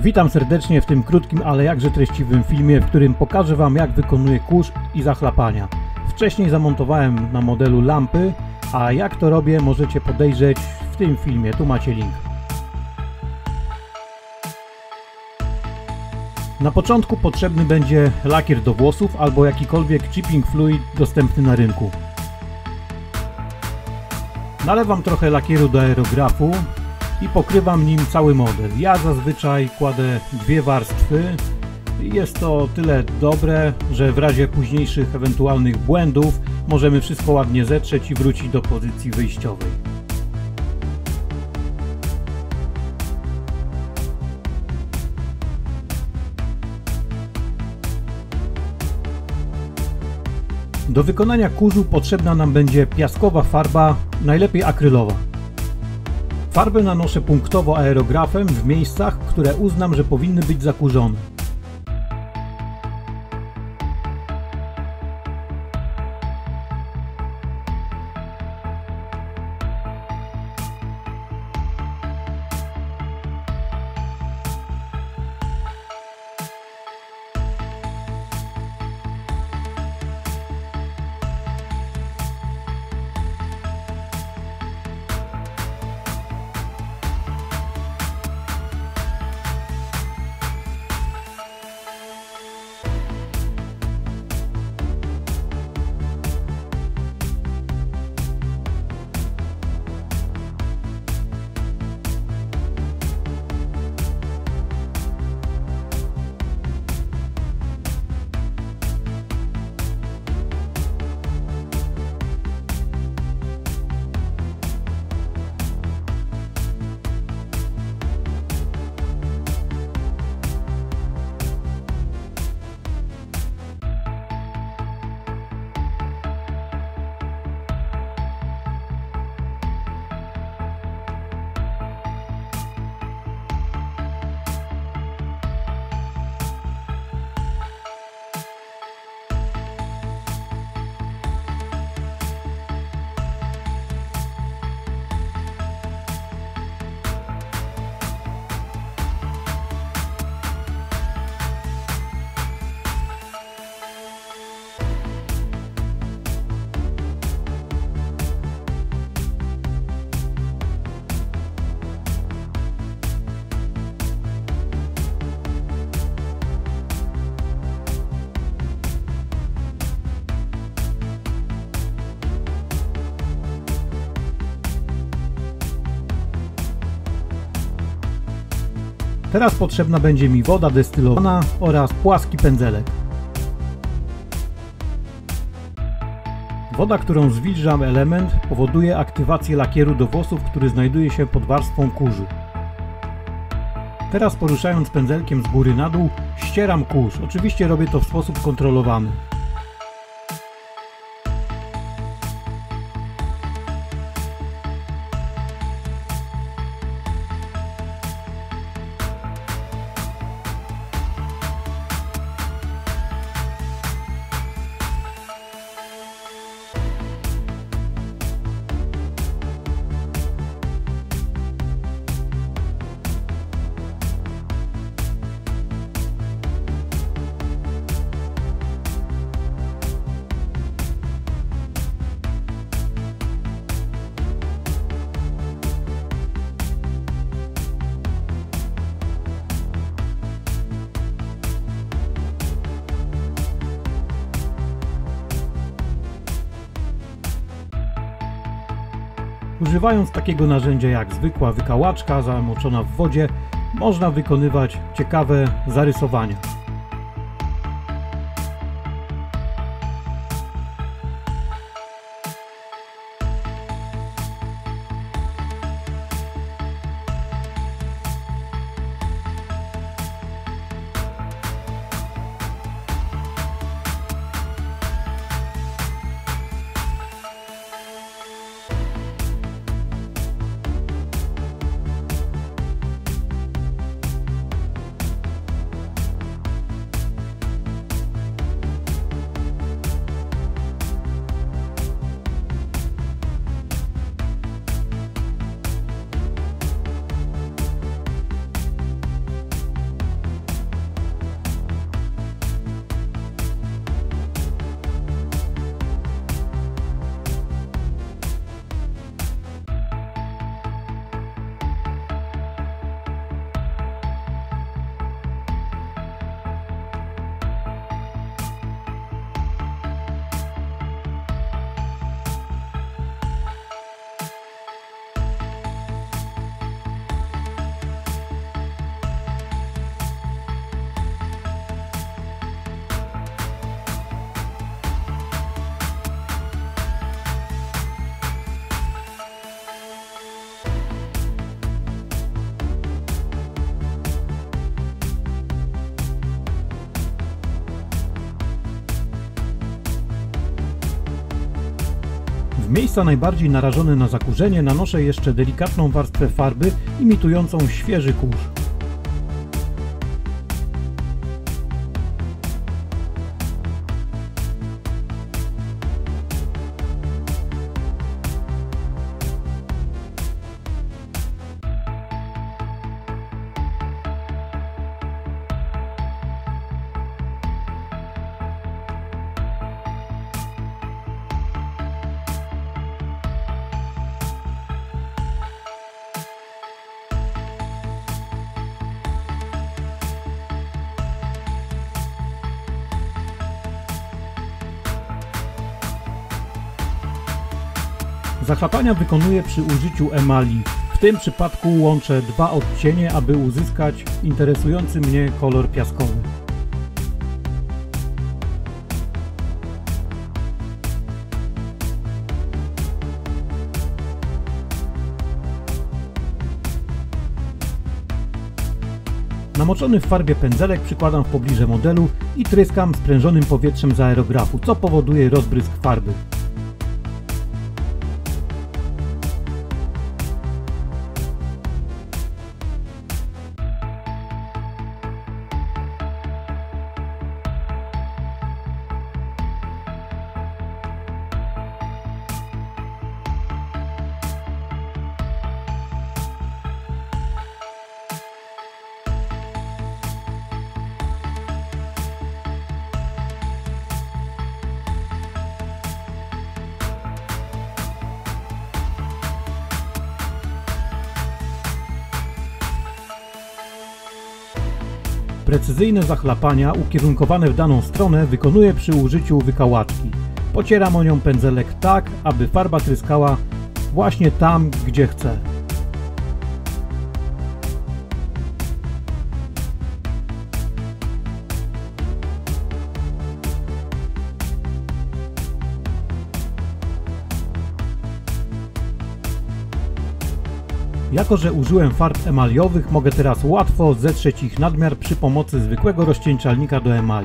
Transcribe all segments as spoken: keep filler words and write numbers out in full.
Witam serdecznie w tym krótkim, ale jakże treściwym filmie, w którym pokażę Wam, jak wykonuję kurz i zachlapania. Wcześniej zamontowałem na modelu lampy, a jak to robię, możecie podejrzeć w tym filmie, tu macie link. Na początku potrzebny będzie lakier do włosów albo jakikolwiek chipping fluid dostępny na rynku. Nalewam trochę lakieru do aerografu i pokrywam nim cały model. Ja zazwyczaj kładę dwie warstwy. Jest to tyle dobre, że w razie późniejszych ewentualnych błędów możemy wszystko ładnie zetrzeć i wrócić do pozycji wyjściowej. Do wykonania kurzu potrzebna nam będzie piaskowa farba, najlepiej akrylowa. Farbę nanoszę punktowo aerografem w miejscach, które uznam, że powinny być zakurzone. Teraz potrzebna będzie mi woda destylowana oraz płaski pędzelek. Woda, którą zwilżam element, powoduje aktywację lakieru do włosów, który znajduje się pod warstwą kurzu. Teraz poruszając pędzelkiem z góry na dół, ścieram kurz. Oczywiście robię to w sposób kontrolowany. Używając takiego narzędzia jak zwykła wykałaczka zamoczona w wodzie, można wykonywać ciekawe zarysowania. W miejsca najbardziej narażone na zakurzenie nanoszę jeszcze delikatną warstwę farby imitującą świeży kurz. Zachlapania wykonuję przy użyciu emali. W tym przypadku łączę dwa odcienie, aby uzyskać interesujący mnie kolor piaskowy. Namoczony w farbie pędzelek przykładam w pobliże modelu i tryskam sprężonym powietrzem z aerografu, co powoduje rozbrysk farby. Precyzyjne zachlapania ukierunkowane w daną stronę wykonuję przy użyciu wykałaczki. Pocieram o nią pędzelek tak, aby farba tryskała właśnie tam, gdzie chcę. Jako że użyłem farb emaliowych, mogę teraz łatwo zetrzeć ich nadmiar przy pomocy zwykłego rozcieńczalnika do emali.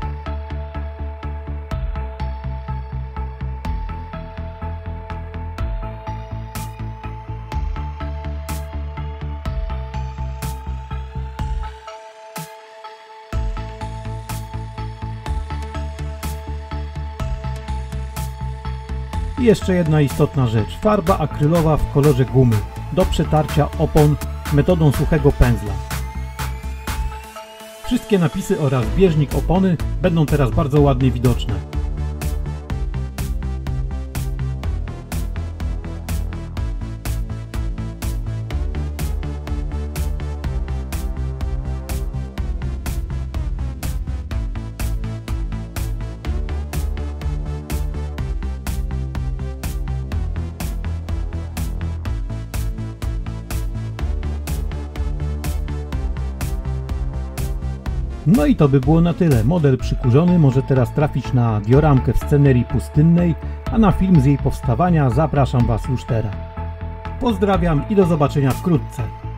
I jeszcze jedna istotna rzecz. Farba akrylowa w kolorze gumy do przetarcia opon metodą suchego pędzla. Wszystkie napisy oraz bieżnik opony będą teraz bardzo ładnie widoczne. No i to by było na tyle. Model przykurzony może teraz trafić na dioramkę w scenerii pustynnej, a na film z jej powstawania zapraszam Was już teraz. Pozdrawiam i do zobaczenia wkrótce.